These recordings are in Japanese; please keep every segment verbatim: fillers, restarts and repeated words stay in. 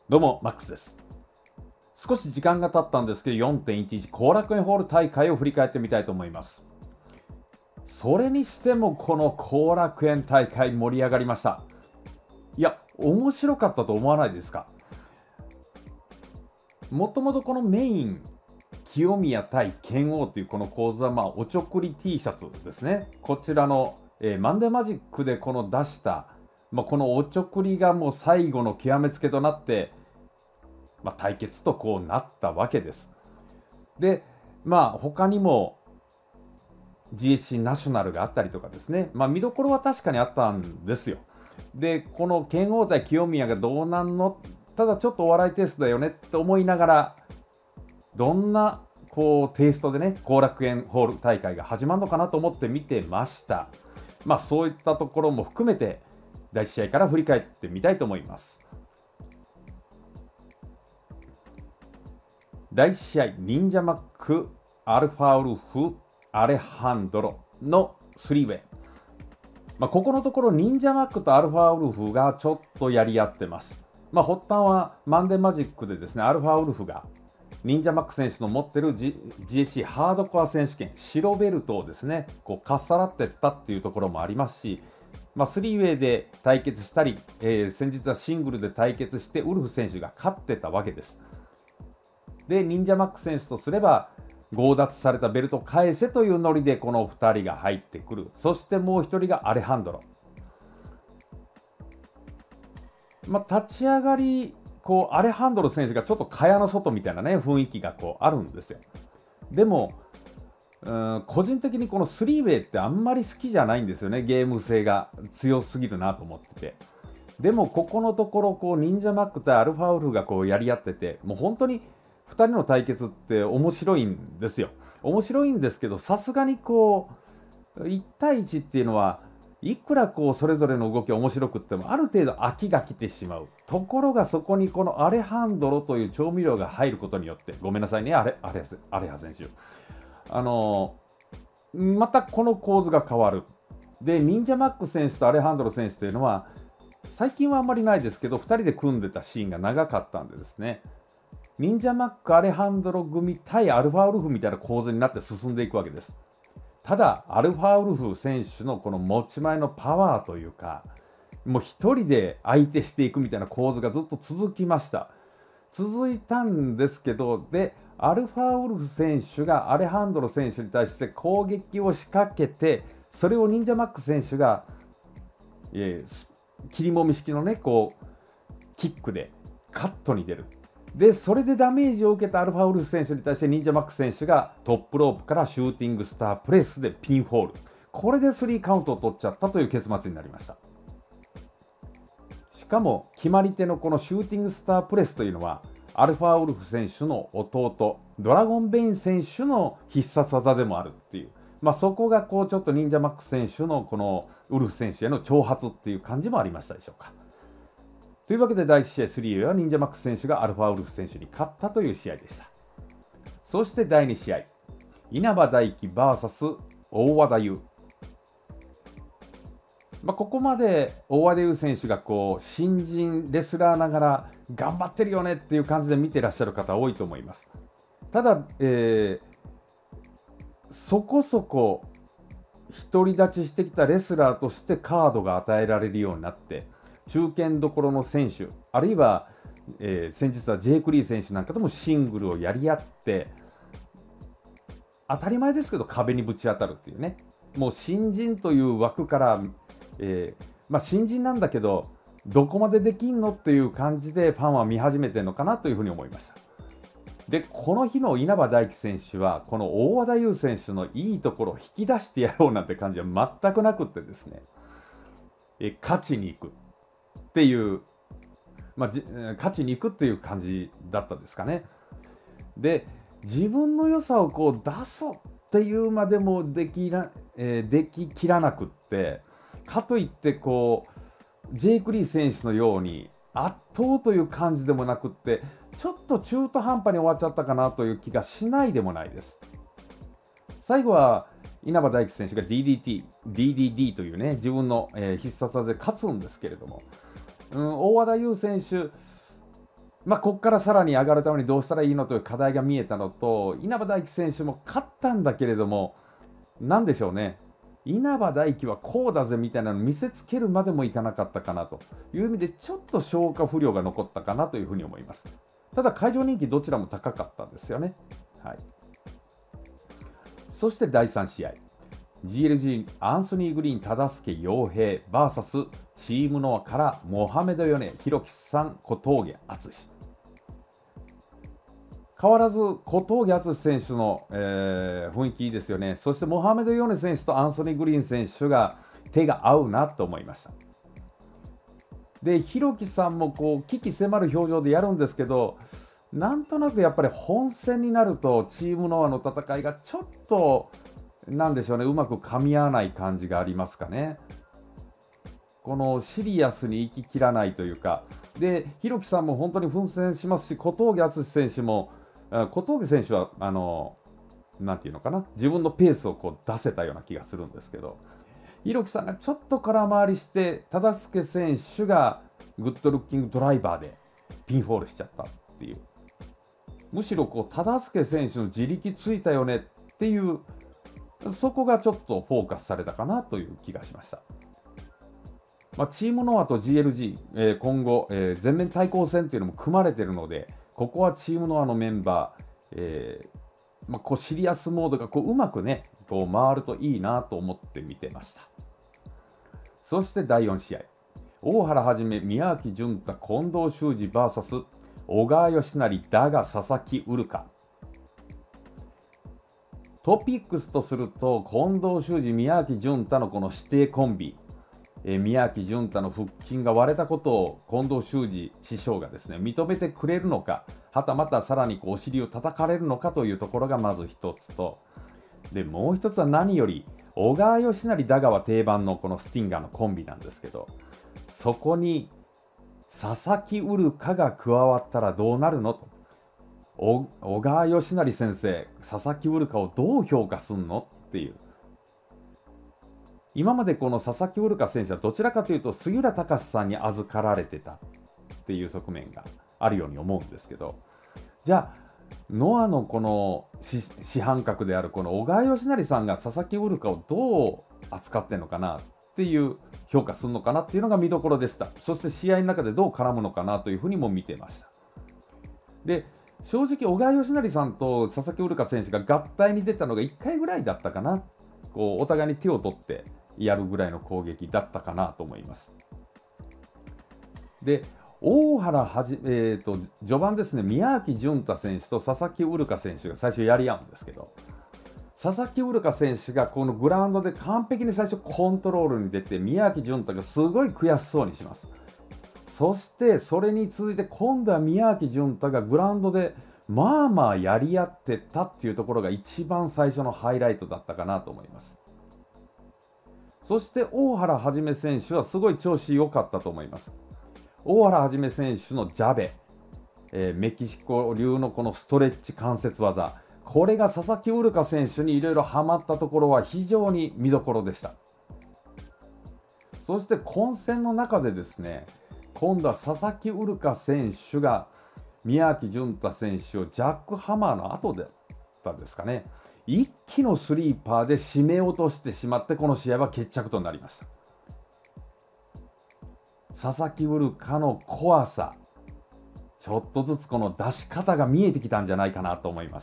どうも、マックスです。少し時間が経ったんですけど、よんてんいちいち 後楽園ホール大会を振り返ってみたいと思います。それにしても、この後楽園大会盛り上がりました。いや、面白かったと思わないですか？もともとこのメイン、清宮対拳王というこの構図は、まあ、おちょくり T シャツですね。こちらの、えーマンデーマジックでこの出した、まあ、このおちょくりがもう最後の極めつけとなって、まあ、対決とこうなったわけです。で、まあ他にも ジーエーシー ナショナルがあったりとかですね、まあ見どころは確かにあったんですよ。で、この剣王対清宮がどうなんの、ただちょっとお笑いテイストだよねって思いながら、どんなこうテイストでね、後楽園ホール大会が始まるのかなと思って見てました。まあそういったところも含めて、だいいち試合から振り返ってみたいと思います。だいいち試合、忍者マック、アルファウルフ、アレハンドロのスリーウェイ。まあ、ここのところ、忍者マックとアルファウルフがちょっとやり合ってます。まあ、発端はマンデーマジックでですね、アルファウルフが忍者マック選手の持ってる、G、ジーエーシー ハードコア選手権、白ベルトをですね、こうかっさらっていったっていうところもありますし、まあ、スリーウェイで対決したり、えー、先日はシングルで対決して、ウルフ選手が勝ってたわけです。で、忍者マック選手とすれば、強奪されたベルトを返せというノリでこのふたりが入ってくる。そしてもうひとりがアレハンドロ。まあ、立ち上がり、こうアレハンドロ選手がちょっと蚊帳の外みたいなね、雰囲気がこうあるんですよ。でも、うん個人的にこのスリーウェイってあんまり好きじゃないんですよね。ゲーム性が強すぎるなと思ってて。でも、ここのところ、こう忍者マックとアルファウルフがこうやり合ってて、もう本当にふたりの対決って面白いんですよ。面白いんですけど、さすがにこういち対いちっていうのはいくらこうそれぞれの動きが面白くってもある程度飽きが来てしまう。ところがそこにこのアレハンドロという調味料が入ることによって、ごめんなさいね、アレアレアレハ選手。あのまたこの構図が変わる。で、忍者マック選手とアレハンドロ選手というのは、最近はあんまりないですけど、ふたりで組んでたシーンが長かったんでですね、忍者マック、アレハンドロ組対アルファウルフみたいな構図になって進んでいくわけです。ただ、アルファウルフ選手のこの持ち前のパワーというか、もう一人で相手していくみたいな構図がずっと続きました。続いたんですけど、で、アルファウルフ選手がアレハンドロ選手に対して攻撃を仕掛けて、それを忍者マック選手が、えー、切りもみ式のね、こう、キックでカットに出る。で、それでダメージを受けたアルファウルフ選手に対して忍者マック選手がトップロープからシューティングスタープレスでピンフォール。これでスリーカウントを取っちゃったという結末になりました。しかも決まり手のこのシューティングスタープレスというのはアルファウルフ選手の弟ドラゴンベイン選手の必殺技でもあるっていう、まあ、そこがこうちょっと忍者マック選手のこのウルフ選手への挑発っていう感じもありましたでしょうか。というわけでだいいち試合スリーウェイは忍者マックス選手がアルファウルフ選手に勝ったという試合でした。そしてだいに試合、稲葉大輝 ブイエス 大和田優。まあ、ここまで大和田優選手がこう新人レスラーながら頑張ってるよねっていう感じで見てらっしゃる方多いと思います。ただ、えー、そこそこ独り立ちしてきたレスラーとしてカードが与えられるようになって、中堅どころの選手、あるいは、えー、先日はジェイク・リー選手なんかともシングルをやり合って、当たり前ですけど壁にぶち当たるっていうね、もう新人という枠から、えーまあ、新人なんだけど、どこまでできんのっていう感じでファンは見始めてるのかなというふうに思いました。で、この日の稲葉大輝選手は、この大和田優選手のいいところを引き出してやろうなんて感じは全くなくってですね、え勝ちに行くっていう、まあ、勝ちに行くっていう感じだったですかね。で、自分の良さをこう出すっていうまでもできな、えー、でききらなくって、かといってこうジェイク・リー選手のように圧倒という感じでもなくって、ちょっと中途半端に終わっちゃったかなという気がしないでもないです。最後は稲葉大輝選手が ディーディーティー、ディーディーディー というね、自分の、えー、必殺技で勝つんですけれども、うん、大和田優選手、 まあ、ここからさらに上がるためにどうしたらいいのという課題が見えたのと、稲葉大輝選手も勝ったんだけれども、なんでしょうね、稲葉大輝はこうだぜみたいなのを見せつけるまでもいかなかったかなという意味で、ちょっと消化不良が残ったかなというふうに思います。ただ、会場人気どちらも高かったですよね。はい、そしてだいさん試合、ジーエルジー アンソニー・グリーン、忠相陽平 ブイエス チームノアからモハメド・ヨネ、弘樹さん、小峠敦。変わらず小峠敦選手の、えー、雰囲気いいですよね。そしてモハメド・ヨネ選手とアンソニー・グリーン選手が手が合うなと思いました。で、弘樹さんもこう鬼気迫る表情でやるんですけど、なんとなくやっぱり本戦になるとチームノアの戦いがちょっとなんでしょうね、うまく噛み合わない感じがありますかね。このシリアスに行ききらないというか、で、弘樹さんも本当に奮戦しますし、小峠敦選手も、小峠選手はあのなんていうのかな、自分のペースをこう出せたような気がするんですけど、弘樹さんがちょっと空回りして、忠相選手がグッドルッキングドライバーでピンフォールしちゃったっていう、むしろこう忠相選手の自力ついたよねっていう、そこがちょっとフォーカスされたかなという気がしました。まあ、チームノアと ジーエルジー、えー、今後、えー、全面対抗戦というのも組まれているので、ここはチームノアのメンバー、えーまあ、こうシリアスモードがこううまくね、こう回るといいなと思って見てました。そしてだいよん試合、大原はじめ、宮脇潤太、近藤修司 ブイエス 小川義成、だが佐々木ウルカ。トピックスとすると、近藤修司、宮脇潤太のこの師弟コンビ、えー、宮脇潤太の腹筋が割れたことを近藤修司師匠がですね認めてくれるのか、はたまたさらにこうお尻を叩かれるのかというところがまず一つと、でもう一つは何より小川義成、だがは定番のこのスティンガーのコンビなんですけど、そこに佐々木ウルカが加わったらどうなるのと、小川義成先生、佐々木ウルカをどう評価すんのっていう。今までこの佐々木ウルカ選手はどちらかというと杉浦隆さんに預かられてたっていう側面があるように思うんですけど、じゃあノアのこの師範格であるこの小川義成さんが佐々木ウルカをどう扱ってんのかなっていう評価するのかなっていうのが見どころでした。そして試合の中でどう絡むのかなというふうにも見てました。で、正直小川義成さんと佐々木ウルカ選手が合体に出たのがいっかいぐらいだったかな。こうお互いに手を取ってやるぐらいの攻撃だったかなと思います。で、大原はじ、えーと、序盤ですね、宮脇潤太選手と佐々木ウルカ選手が最初やり合うんですけど、佐々木ウルカ選手がこのグラウンドで完璧に最初コントロールに出て、宮脇潤太がすごい悔しそうにします。そしてそれに続いて今度は宮脇潤太がグラウンドでまあまあやり合ってたっていうところが一番最初のハイライトだったかなと思います。そして大原はじめ選手はすごい調子良かったと思います。大原はじめ選手のジャベ、えー、メキシコ流のこのストレッチ関節技、これが佐々木ウルカ選手にいろいろハマったところは非常に見どころでした。そして混戦の中でですね、今度は佐々木ウルカ選手が宮脇潤太選手をジャックハマーの後だったですかね、一気のスリーパーで締め落としてしまって、この試合は決着となりました。佐々木ウルカの怖さ、ちょっとずつこの出し方が見えてきたんじゃないかなと思います。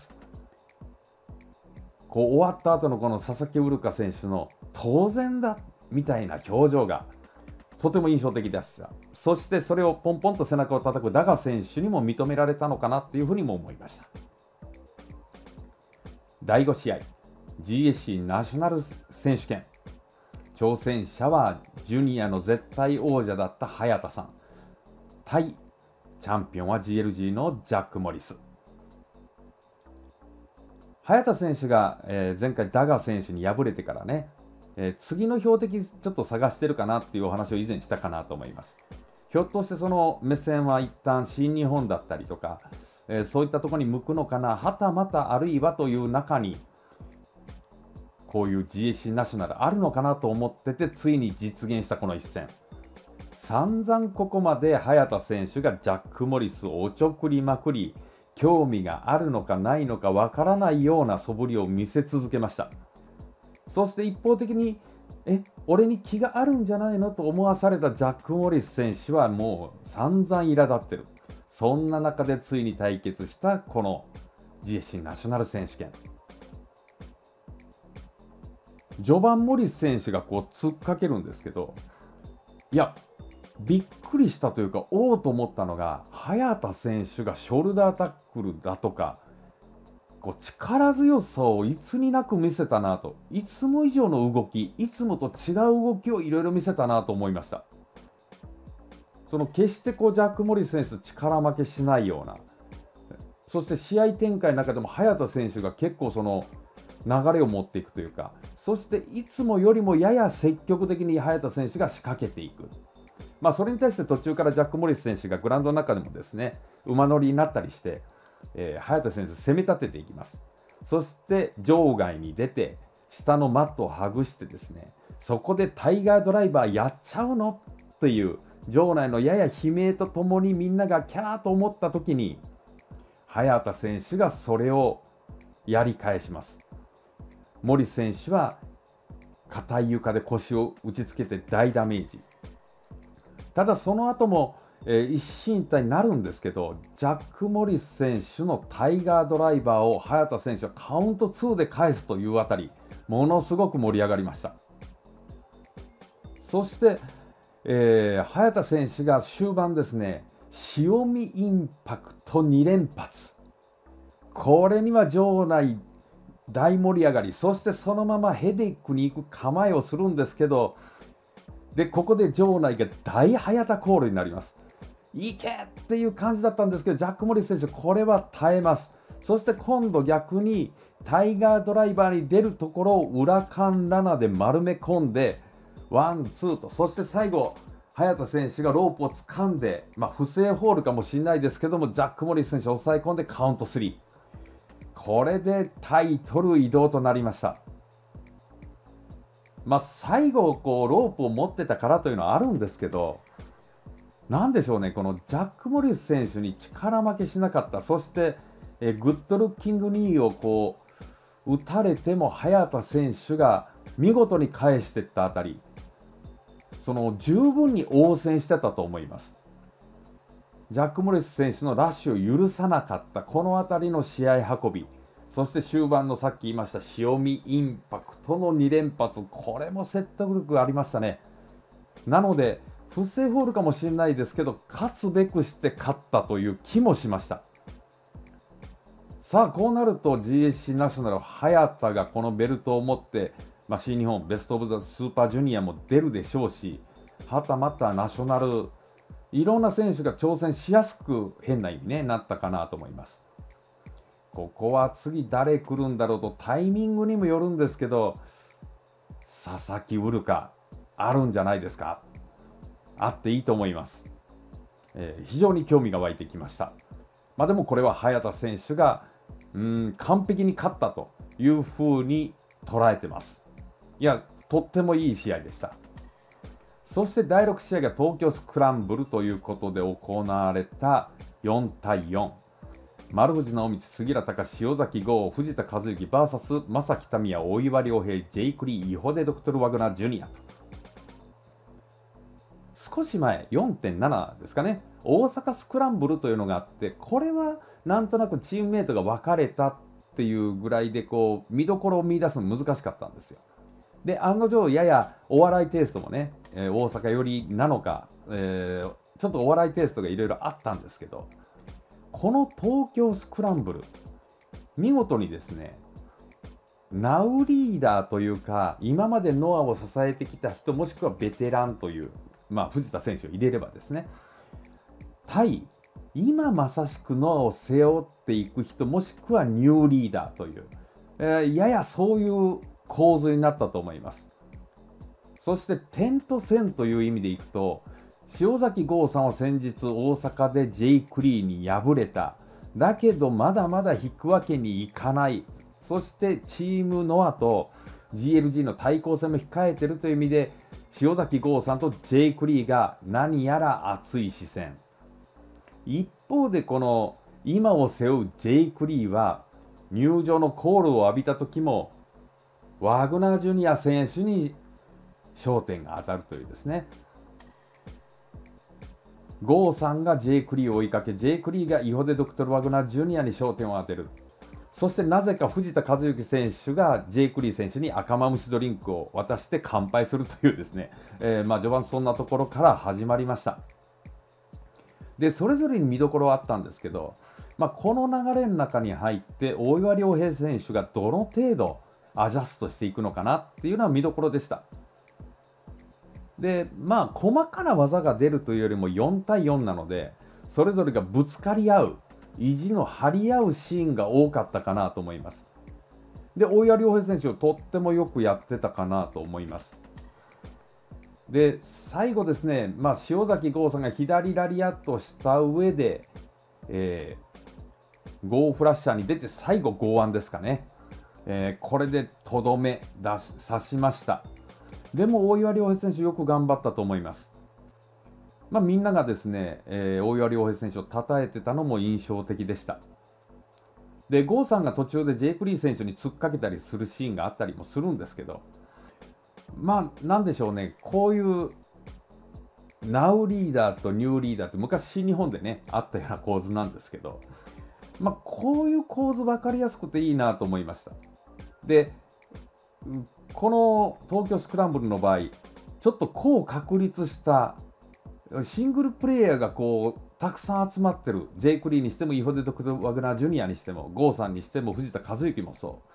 こう終わった後のこの佐々木ウルカ選手の当然だみたいな表情がとても印象的でした。そしてそれをポンポンと背中を叩くダガ選手にも認められたのかなというふうにも思いました。だいご試合、 ジーエーシー ナショナル選手権、挑戦者はジュニアの絶対王者だった早田さん対チャンピオンは ジーエルジー のジャック・モリス。早田選手が、えー、前回ダガ選手に敗れてからね、えー、次の標的ちょっと探してるかなっていうお話を以前したかなと思います。ひょっとしてその目線は一旦新日本だったりとか、えー、そういったところに向くのかな、はたまたあるいはという中にこういう ジーエーシー ナショナルあるのかなと思ってて、ついに実現したこの一戦。 散々ここまで早田選手がジャック・モリスをおちょくりまくり、興味があるのかないのかわからないような素振りを見せ続けました。そして一方的に、え、俺に気があるんじゃないのと思わされたジャック・モリス選手はもう散々苛立ってる。そんな中でついに対決したこの ジーエスシー ナショナル選手権。序盤モリス選手がこう突っかけるんですけど、いや、びっくりしたというか、おおと思ったのが、早田選手がショルダータックルだとか、こう力強さをいつになく見せたなと、いつも以上の動き、いつもと違う動きをいろいろ見せたなと思いました。その決してこうジャック・モリス選手と力負けしないような、そして試合展開の中でも早田選手が結構その流れを持っていくというか、そしていつもよりもやや積極的に早田選手が仕掛けていく。まあそれに対して途中からジャック・モリス選手がグラウンドの中でもですね、馬乗りになったりして、えー、早田選手攻め立てていきます。そして場外に出て下のマットを外してですね、そこでタイガードライバーやっちゃうのっていう場内のやや悲鳴とともにみんながキャーと思った時に、早田選手がそれをやり返します。モリス選手は硬い床で腰を打ちつけて大ダメージ。ただその後も、えー、一進一退になるんですけど、ジャック・モリス選手のタイガードライバーを早田選手はカウントツーで返すというあたり、ものすごく盛り上がりました。そして、えー、早田選手が終盤ですね、塩見インパクトに連発。これには場内大盛り上がり、そしてそのままヘディックに行く構えをするんですけど、でここで場内が大早田コールになります。いけっていう感じだったんですけど、ジャック・モリス選手、これは耐えます。そして今度逆にタイガードライバーに出るところを裏カンラナで丸め込んで、ワン、ツーと、そして最後、早田選手がロープを掴んで、まあ、不正ホールかもしれないですけども、ジャック・モリス選手を抑え込んでカウントスリー。これでタイトル移動となりました。まあ、最後こうロープを持ってたからというのはあるんですけど、なんでしょうね、このジャック・モリス選手に力負けしなかった、そしてえグッドルッキングニーをこう打たれても早田選手が見事に返していったあたり、その十分に応戦してたと思います。ジャック・モリス選手のラッシュを許さなかったこのあたりの試合運び、そして終盤のさっき言いました塩見インパクトのに連発、これも説得力がありましたね。なので不正フォールかもしれないですけど、勝つべくして勝ったという気もしました。さあこうなると ジーエスシー ナショナル早田がこのベルトを持って、まあ、新日本ベストオブザスーパージュニアも出るでしょうし、はたまたナショナルいろんな選手が挑戦しやすく変な意味になったかなと思います。ここは次誰来るんだろうとタイミングにもよるんですけど、佐々木ウルカあるんじゃないですか。あっていいと思います。えー、非常に興味が湧いてきました。まあ、でもこれは早田選手がうーん完璧に勝ったというふうに捉えてます。いや、とってもいい試合でした。そしてだいろく試合が東京スクランブルということで行われたよんたいよん。丸藤直道、杉浦隆、塩崎豪、藤田和幸 ブイエス 正木民也、大岩良平、ジェイクリー、イホデ・ドクトル・ワグナー・ジュニアと。少し前、よんてんなな ですかね、大阪スクランブルというのがあって、これはなんとなくチームメイトが分かれたっていうぐらいでこう見どころを見出すの難しかったんですよ。で、案の定、ややお笑いテイストもね、えー、大阪寄りなのか、えー、ちょっとお笑いテイストがいろいろあったんですけど、この東京スクランブル、見事にですね、ナウリーダーというか、今までノアを支えてきた人、もしくはベテランという、まあ、藤田選手を入れればですね、対今まさしくノアを背負っていく人、もしくはニューリーダーという、えー、ややそういう構図になったと思います。そして点と線という意味でいくと、塩崎豪さんは先日大阪で ジェイ クリーに敗れた。だけどまだまだ引くわけにいかない。そしてチームノアと ジーエルジー の対抗戦も控えているという意味で、 塩崎豪さんとジェイク・リーが何やら熱い視線。一方でこの今を背負うジェイク・リーは入場のコールを浴びた時もワグナー・ジュニア選手に焦点が当たるというですね。ゴーさんがジェイク・リーを追いかけ、ジェイク・リーがイホデ・ドクトル・ワグナー・ジュニアに焦点を当てる。そしてなぜか藤田和幸選手がジェイク・リー選手に赤マムシドリンクを渡して乾杯するというですね、えー、まあ序盤そんなところから始まりました。でそれぞれに見どころはあったんですけど、まあ、この流れの中に入って大岩良平選手がどの程度アジャストしていくのかなっていうのは見どころでした。でまあ細かな技が出るというよりもよんたいよんなので、それぞれがぶつかり合う、意地の張り合うシーンが多かったかなと思います。で大岩良平選手をとってもよくやってたかなと思います。で最後ですね、まあ、塩崎豪さんが左ラリアットした上で、えー、ゴーフラッシャーに出て最後剛腕ですかね、えー、これでとどめ出し刺しました。でも大岩良平選手よく頑張ったと思います。まあ、みんながですね、えー、大岩良平選手を称えてたのも印象的でした。でゴーさんが途中でジェイク・リー選手に突っかけたりするシーンがあったりもするんですけど、まあなんでしょうね、こういうナウリーダーとニューリーダーって昔新日本でねあったような構図なんですけど、まあこういう構図分かりやすくていいなと思いました。でこの東京スクランブルの場合、ちょっと高確立したシングルプレイヤーがこうたくさん集まってる、ジェイク・リーにしてもイホデ・ドクトル・ワグナー・ジュニアにしてもゴーさんにしても藤田和幸もそう、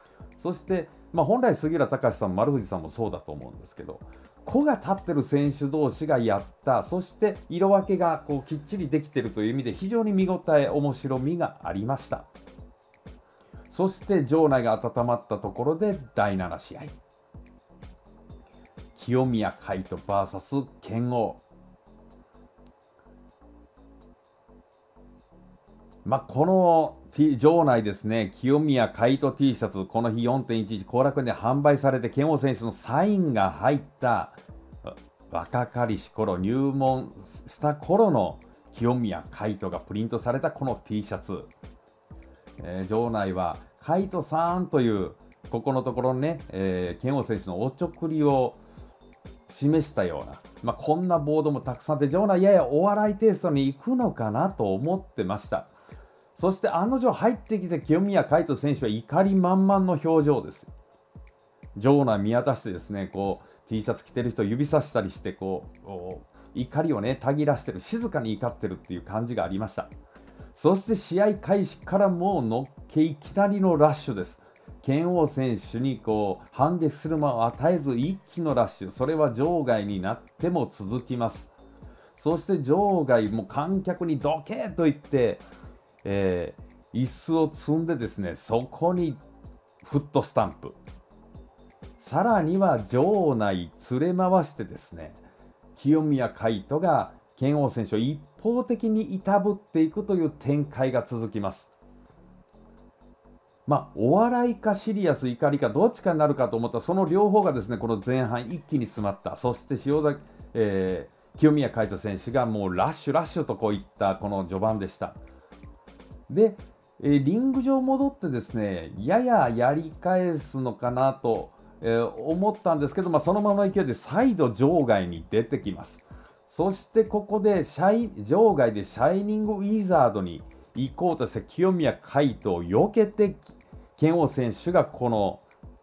そして、まあ、本来杉浦隆さん丸藤さんもそうだと思うんですけど、子が立ってる選手同士がやった、そして色分けがこうきっちりできているという意味で非常に見応え面白みがありました。そして場内が温まったところでだいなな試合、清宮海斗 ブイエス 拳王。まあ、この、T、場内ですね、清宮海斗 T シャツ、この日 よんてんいちいち 後楽園で販売されて、拳王選手のサインが入った若かりし頃、入門した頃の清宮海斗がプリントされたこの T シャツ、えー、場内は海斗さんというここのところね、えー、拳王選手のおちょくりを示したような、まあ、こんなボードもたくさんあって、場内ややお笑いテイストに行くのかなと思ってました。そして案の定入ってきて清宮海斗選手は怒り満々の表情です。場内見渡してですね、こう T シャツ着てる人を指さしたりして、こう怒りをねたぎらしてる、静かに怒ってるっていう感じがありました。そして試合開始からもうのっけいきなりのラッシュです。拳王選手にこう反撃する間を与えず一気のラッシュ、それは場外になっても続きます。そして場外も観客にどけと言ってえー、椅子を積んでですね、そこにフットスタンプ、さらには場内連れ回してですね、清宮海斗が拳王選手を一方的にいたぶっていくという展開が続きます。まあ、お笑いかシリアス怒りかどっちかになるかと思ったら、その両方がですねこの前半一気に詰まった。そして塩崎、えー、清宮海斗選手がもうラッシュラッシュとこういったこの序盤でした。で、えー、リング上戻ってですね、やややり返すのかなと、えー、思ったんですけど、まあ、そのまま勢いで再度場外に出てきます。そしてここでシャイ場外でシャイニングウィザードに行こうとして清宮海斗を避けて、拳王選手がこの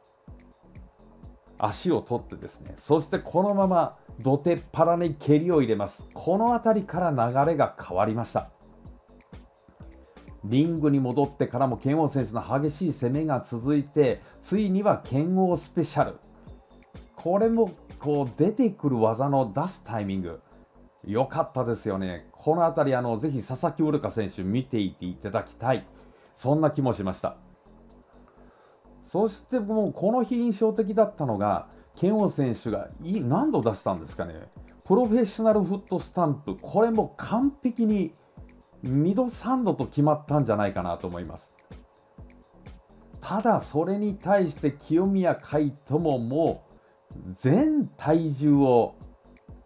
足を取ってですね、そしてこのまま土手っ腹に蹴りを入れます。この辺りから流れが変わりました。リングに戻ってからも拳王選手の激しい攻めが続いて、ついには拳王スペシャル、これもこう出てくる技の出すタイミング良かったですよね。この辺りあのぜひ佐々木ウルカ選手見ていていただきたい、そんな気もしました。そしてもうこの日印象的だったのが、拳王選手が何度出したんですかね、プロフェッショナルフットスタンプ、これも完璧ににどさんどと決まったんじゃないかなと思います。ただそれに対して清宮海斗ももう全体重を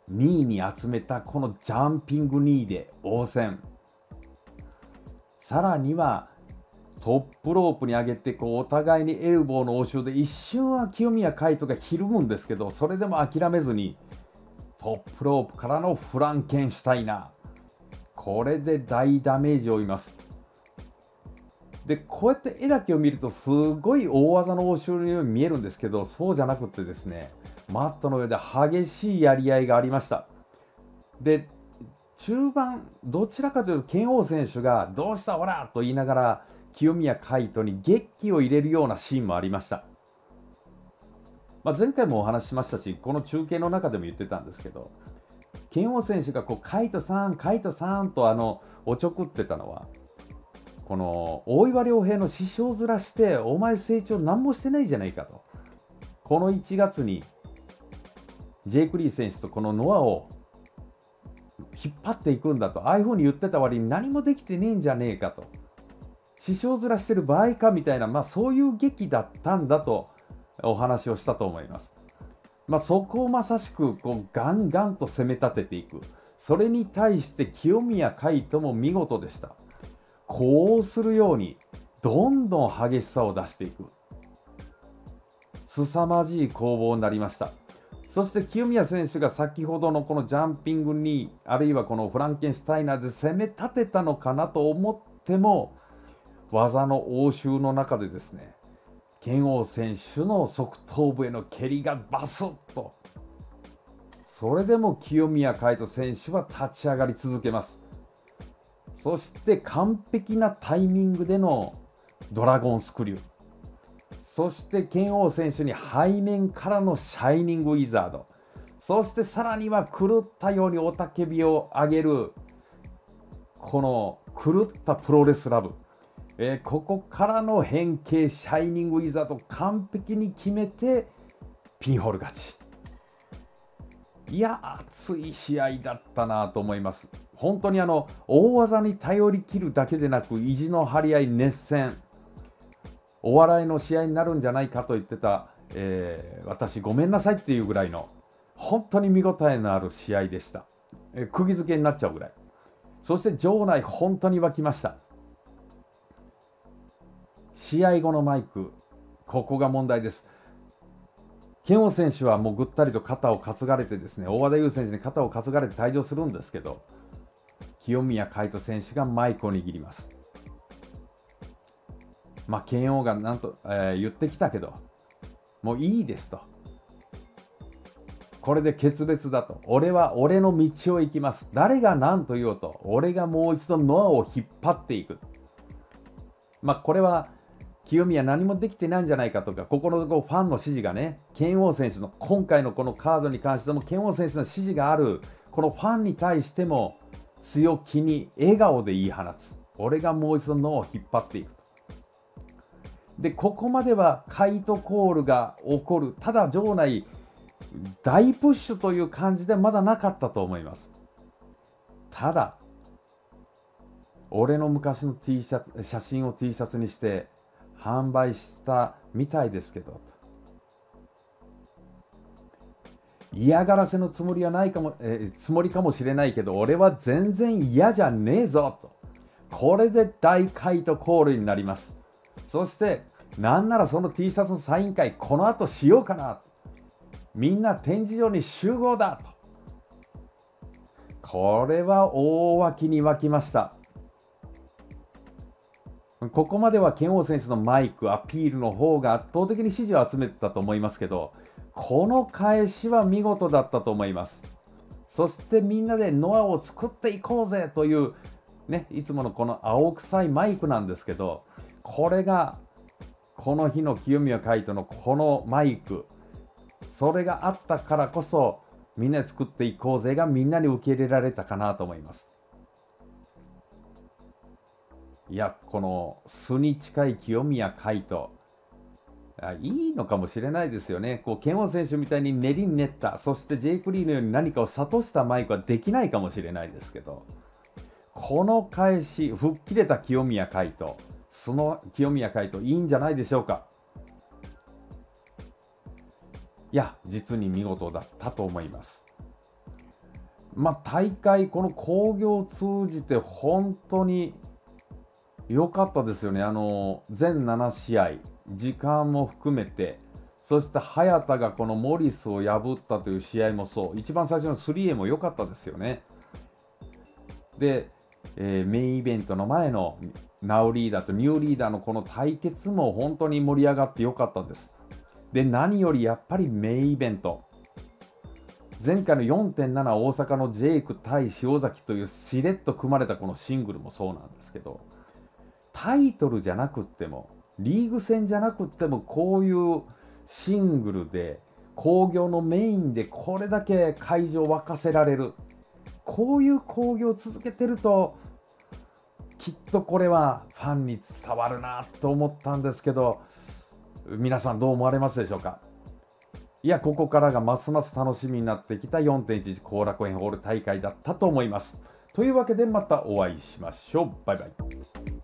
にいに集めたこのジャンピングにいで応戦。さらにはトップロープに上げてこうお互いにエルボーの応酬で一瞬は清宮海斗がひるむんですけど、それでも諦めずにトップロープからのフランケンシュタイナー、これで大ダメージを負います。でこうやって絵だけを見るとすごい大技の応酬のように見えるんですけど、そうじゃなくてですね、マットの上で激しいやり合いがありました。で中盤どちらかというと拳王選手がどうしたオラと言いながら清宮海斗にゲッキを入れるようなシーンもありました。まあ、前回もお話ししましたし、この中継の中でも言ってたんですけど、拳王選手がこう海斗さん海斗さんとあのおちょくってたのは、この大岩良平の師匠面してお前成長何もしてないじゃないかと、このいちがつにジェイク・リー選手とこのノアを引っ張っていくんだと、ああいう風に言ってた割に何もできてねえんじゃねえかと、師匠面してる場合かみたいな、まあ、そういう劇だったんだとお話をしたと思います。まあ、そこをまさしくこうガンガンと攻め立てていく。それに対して清宮海斗も見事でした。こうするようにどんどん激しさを出していく、凄まじい攻防になりました。そして清宮選手が先ほどのこのジャンピングに、あるいはこのフランケンシュタイナーで攻め立てたのかなと思っても、技の応酬の中でですね、拳王選手の側頭部への蹴りがバスッと、それでも清宮海斗選手は立ち上がり続けます。そして完璧なタイミングでのドラゴンスクリュー、そして拳王選手に背面からのシャイニングウィザード、そしてさらには狂ったように雄たけびを上げるこの狂ったプロレスラブ、えー、ここからの変形シャイニングウィザード完璧に決めてピンホール勝ち。いや熱い試合だったなと思います。本当にあの大技に頼り切るだけでなく、意地の張り合い、熱戦、お笑いの試合になるんじゃないかと言ってた、えー、私ごめんなさいっていうぐらいの本当に見応えのある試合でした。えー、釘付けになっちゃうぐらい。そして場内本当に沸きました。試合後のマイク、ここが問題です。拳王選手はもうぐったりと肩を担がれてですね、大和田優選手に肩を担がれて退場するんですけど、清宮海斗選手がマイクを握ります。まあ、拳王がなんと、えー、言ってきたけど、もういいですと。これで決別だと。俺は俺の道を行きます。誰が何と言おうと、俺がもう一度ノアを引っ張っていく。まあ、これは清宮何もできてないんじゃないかとか、ここのファンの支持がね、拳王選手の今回のこのカードに関しても拳王選手の支持がある、このファンに対しても強気に笑顔で言い放つ。俺がもう一度ノアを引っ張っていく。でここまではカイトコールが起こる、ただ場内大プッシュという感じでまだなかったと思います。ただ俺の昔の T シャツ、写真を T シャツにして販売したみたいですけど、嫌がらせのつもりはないかも、えー、つもりかもしれないけど、俺は全然嫌じゃねえぞと。これで大カイトコールになります。そしてなんならその T シャツのサイン会この後しようかな、みんな展示場に集合だと。これは大脇に沸きました。ここまでは拳王選手のマイクアピールの方が圧倒的に支持を集めてたと思いますけど、この返しは見事だったと思います。そしてみんなでノアを作っていこうぜというね、いつものこの青臭いマイクなんですけど、これがこの日の清宮海斗のこのマイク、それがあったからこそみんなで作っていこうぜがみんなに受け入れられたかなと思います。いや、この素に近い清宮海斗、いいのかもしれないですよね。こう拳王選手みたいに練りに練った、そしてジェイク・リーのように何かを諭したマイクはできないかもしれないですけど、この返し、吹っ切れた清宮海斗、その清宮海斗いいんじゃないでしょうか。いや、実に見事だったと思います。 まあ、大会、この興行を通じて本当に良かったですよね。あの全なな試合、時間も含めて、そして早田がこのモリスを破ったという試合もそう、一番最初の スリーエー も良かったですよね。で、えーメインイベントの前のナウリーダーとニューリーダーのこの対決も本当に盛り上がって良かったです。で、何よりやっぱりメインイベント。前回の よんてんなな 大阪のジェイク対塩崎というしれっと組まれたこのシングルもそうなんですけど、タイトルじゃなくっても、リーグ戦じゃなくっても、こういうシングルで興行のメインでこれだけ会場を沸かせられる、こういう興行を続けてるときっとこれはファンに伝わるなと思ったんですけど、皆さんどう思われますでしょうか。いや、ここからがますます楽しみになってきた よんてんいちいち 後楽園ホール大会だったと思います。というわけでまたお会いしましょう。バイバイ。